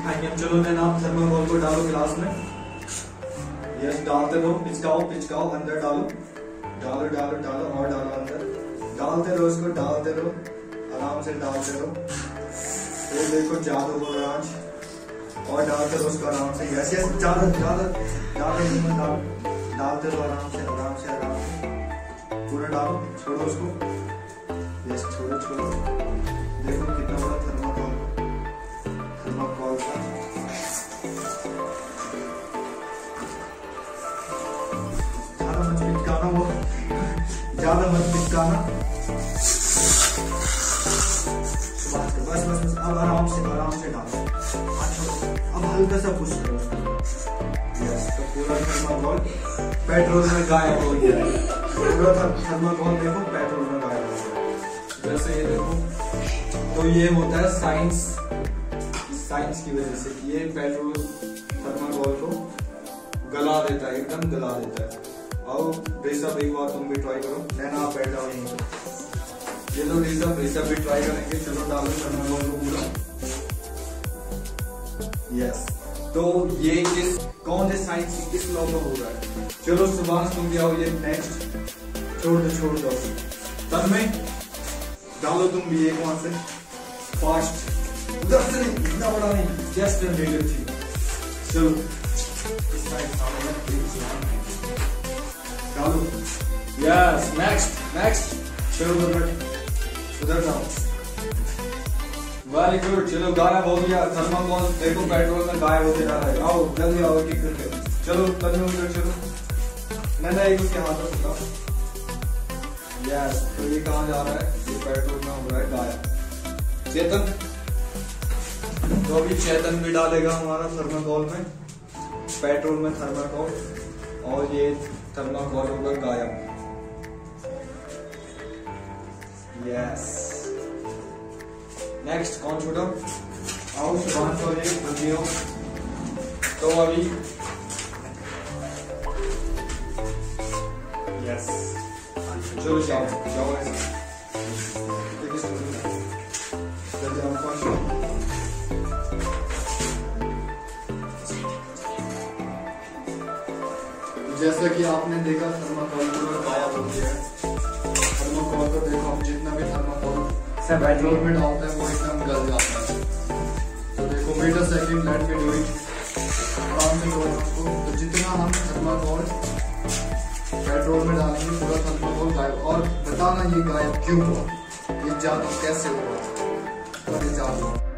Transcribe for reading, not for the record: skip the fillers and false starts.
खाएंगे हम। चलो मैं नाम थर्माकोल को डालो गिलास में। यस, डालते रहो, पिचकाओ अंदर डालो, डालो डालो डालो और डालो अंदर, डालते रहो इसको, डालते रहो, आराम से डालते रहो। ये देखो जादू हो रहा आज, और डालते रहो उसको आराम से। यस यस, ज्यादा ज्यादा ज्यादा डालते रहो आराम से आराम से आराम से, पूरा डालो, छोड़ो उसको। यस, छोड़ो छोड़ो। देखो कितना बड़ा थर्माकोल था। ज्यादा मत पिचकाना, वो ज्यादा मत पिचकाना। बस बस बस, अब आराम से डालो। अब हल्का सा पुश करो। यस, तो पूरा थर्माकोल पेट्रोल में गायब हो गया है। पूरा थर्माकोल देखो पेट्रोल में गायब हो गया। जैसे ये देखो, तो ये होता है साइंस की वजह से। ये पेट्रोल थर्माकोल को गला देता है, एकदम गला देता है। आओ ऋषभ, एक बार तुम भी ट्राई करो। नैना आप बैठ जाओ यहीं पर। ये लो ऋषभ भी ट्राई करेंगे। चलो डालो थर्माकोल को पूरा। यस, तो ये कौन से साइंस की किस लॉ में हो रहा है? चलो सुभाष तुम भी आओ। ये नेक्स्ट छोड़ दो तब में डालो तुम भी एक वहां से फास्ट, उधर से नहीं, इतना बड़ा नहीं, जस्ट लीटर थी। चलो इस साइड डालो। यस, नेक्स्ट चलो उधर जाओ। वेरी गुड, चलो गायब हो गया थर्माकोल। देखो पेट्रोल में गायब होते जा रहा है। आओ जल्दी आओ, ठीक करके चलो तन्नू उधर चलो। मैं एक उसके हाथ में पकड़ा। यस, तो ये कहाँ जा रहा है? ये पेट्रोल में हो रहा है गायब। चेतन, तो अभी चेतन भी डालेगा हमारा थर्माकोल में, पेट्रोल में थर्माकोल, और ये थर्माकोल होगा गायब। यस, नेक्स्ट कौन छोटा? आओ सुभाष और ये बंदियों। तो अभी यस, चलो जाओ ऐसे। जैसा कि आपने देखा थर्माकोल पूरा गायब हो गया है। थर्माकोल को देखो, हम जितना भी थर्माकोल पेट्रोल में डालते हैं वो एकदम गल जाता है। तो देखो wait a second, let me do it. आराम से करो उसको। तो जितना हम थर्माकोल पेट्रोल में डालेंगे पूरा थर्माकोल गायब। और बताना ये गायब क्यों हुआ, ये जादू कैसे हुआ, और ये जादू